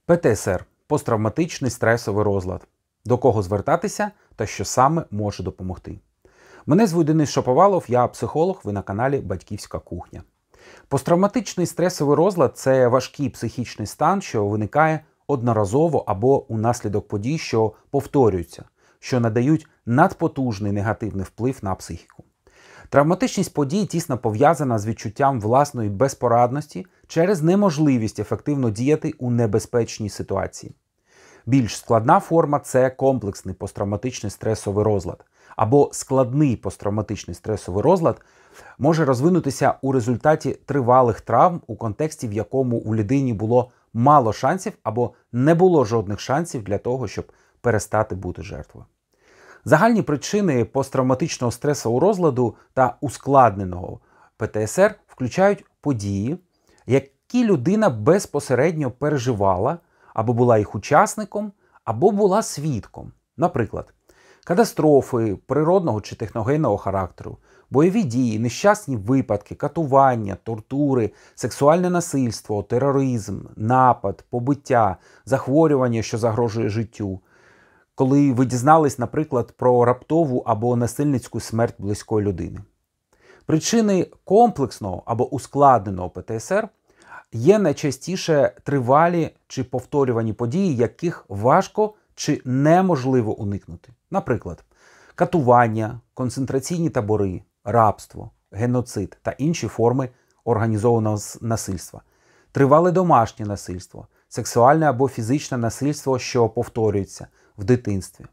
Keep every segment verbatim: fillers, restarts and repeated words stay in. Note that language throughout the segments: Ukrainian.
пе те ес ер – посттравматичний стресовий розлад. До кого звертатися та що саме може допомогти. Мене звуть Денис Шаповалов, я психолог, ви на каналі Батьківська кухня. Посттравматичний стресовий розлад – це важкий психічний стан, що виникає одноразово або унаслідок подій, що повторюються, що надають надпотужний негативний вплив на психіку. Травматичність подій тісно пов'язана з відчуттям власної безпорадності через неможливість ефективно діяти у небезпечній ситуації. Більш складна форма – це комплексний посттравматичний стресовий розлад. Або складний посттравматичний стресовий розлад може розвинутися у результаті тривалих травм, у контексті, в якому у людині було мало шансів або не було жодних шансів для того, щоб перестати бути жертвою. Загальні причини посттравматичного стресового розладу та ускладненого пе те ес ер включають події, які людина безпосередньо переживала, або була їх учасником, або була свідком. Наприклад, катастрофи природного чи техногенного характеру, бойові дії, нещасні випадки, катування, тортури, сексуальне насильство, тероризм, напад, побиття, захворювання, що загрожує життю. Коли ви дізнались, наприклад, про раптову або насильницьку смерть близької людини. Причини комплексного або ускладненого пе те ес ер є найчастіше тривалі чи повторювані події, яких важко чи неможливо уникнути. Наприклад, катування, концентраційні табори, рабство, геноцид та інші форми організованого насильства, тривале домашнє насильство, сексуальне або фізичне насильство, що повторюється в дитинстві.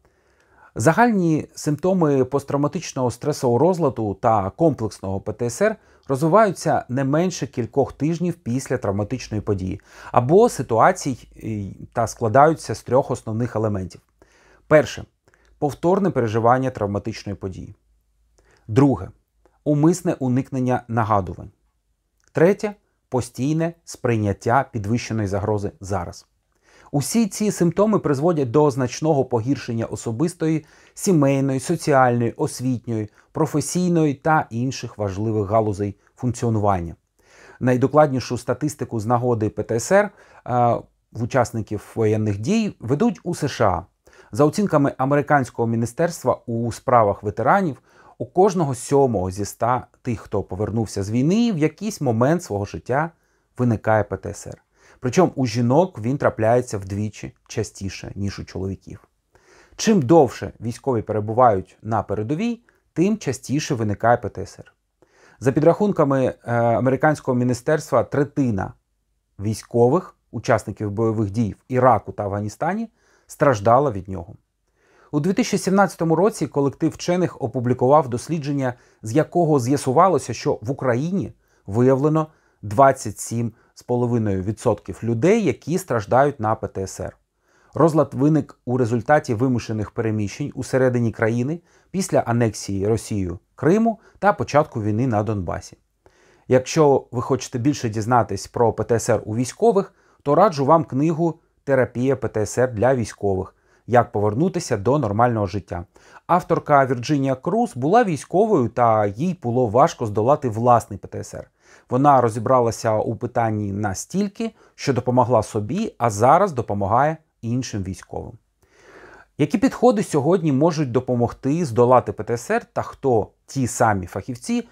Загальні симптоми посттравматичного стресового розладу та комплексного пе те ес ер розвиваються не менше кількох тижнів після травматичної події або ситуацій та складаються з трьох основних елементів. Перше – повторне переживання травматичної події. Друге – умисне уникнення нагадувань. Третє – постійне сприйняття підвищеної загрози зараз. Усі ці симптоми призводять до значного погіршення особистої, сімейної, соціальної, освітньої, професійної та інших важливих галузей функціонування. Найдокладнішу статистику з нагоди пе те ес ер е, в учасників воєнних дій ведуть у США. За оцінками Американського міністерства у справах ветеранів, у кожного сьомого зі ста тих, хто повернувся з війни, в якийсь момент свого життя виникає пе те ес ер. Причому у жінок він трапляється вдвічі частіше, ніж у чоловіків. Чим довше військові перебувають на передовій, тим частіше виникає пе те ес ер. За підрахунками е, Американського міністерства, третина військових, учасників бойових дій в Іраку та Афганістані, страждала від нього. У дві тисячі сімнадцятому році колектив вчених опублікував дослідження, з якого з'ясувалося, що в Україні виявлено двадцять сім цілих п'ять десятих відсотка людей, які страждають на пе те ес ер. Розлад виник у результаті вимушених переміщень усередині країни після анексії Росією Криму та початку війни на Донбасі. Якщо ви хочете більше дізнатись про пе те ес ер у військових, то раджу вам книгу «Терапія пе те ес ер для військових. Як повернутися до нормального життя». Авторка Вірджинія Круз була військовою, та їй було важко здолати власний пе те ес ер. Вона розібралася у питанні настільки, що допомогла собі, а зараз допомагає іншим військовим. Які підходи сьогодні можуть допомогти здолати пе те ес ер та хто ті самі фахівці,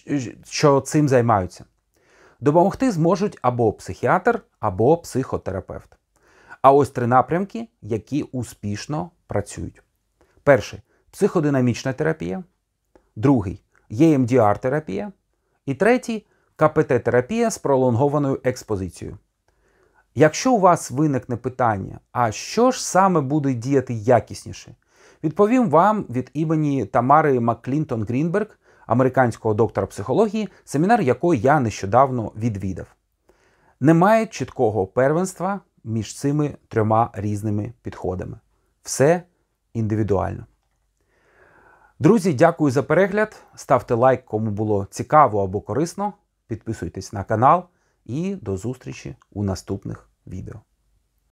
що цим займаються? Допомогти зможуть або психіатр, або психотерапевт. А ось три напрямки, які успішно працюють. Перший – психодинамічна терапія. Другий – і ем ді ар-терапія. І третій – ка пе те-терапія з пролонгованою експозицією. Якщо у вас виникне питання, а що ж саме буде діяти якісніше, відповім вам від імені Тамари Макклінтон-Грінберг, американського доктора психології, семінар якої я нещодавно відвідав. Немає чіткого первенства між цими трьома різними підходами. Все індивідуально. Друзі, дякую за перегляд. Ставте лайк, кому було цікаво або корисно. Підписуйтесь на канал і до зустрічі у наступних відео.